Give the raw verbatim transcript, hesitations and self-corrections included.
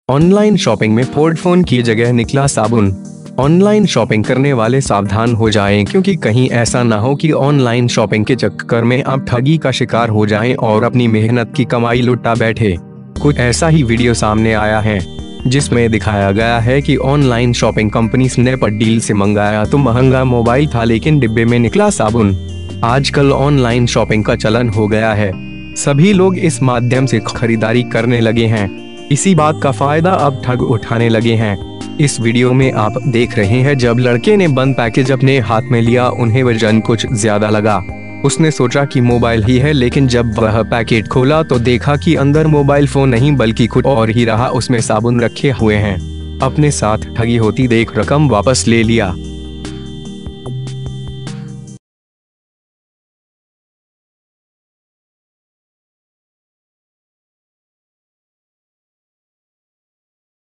Online shopping में फोर्ड phone की जगह निकला साबुन। ऑनलाइन शॉपिंग करने वाले सावधान हो जाएं, क्योंकि कहीं ऐसा ना हो कि ऑनलाइन शॉपिंग के चक्कर में आप ठगी का शिकार हो जाएं और अपनी मेहनत की कमाई लुटा बैठे। कुछ ऐसा ही वीडियो सामने आया है जिसमें दिखाया गया है कि online shopping company Snapdeal deal से मंगाया तो महंगा मोबाइल था, लेकिन डिब्बे में निकला साबुन। आजकल ऑनलाइन शॉपिंग का चलन हो गया है, सभी लोग इस माध्यम से खरीदारी करने लगे हैं। इसी बात का फायदा अब ठग उठाने लगे हैं। इस वीडियो में आप देख रहे हैं जब लड़के ने बंद पैकेज अपने हाथ में लिया, उन्हें वजन कुछ ज्यादा लगा। उसने सोचा कि मोबाइल ही है, लेकिन जब वह पैकेट खोला तो देखा कि अंदर मोबाइल फोन नहीं बल्कि कुछ और ही रहा, उसमें साबुन रखे हुए हैं। अपने साथ ठगी होती देख रकम वापस ले लिया।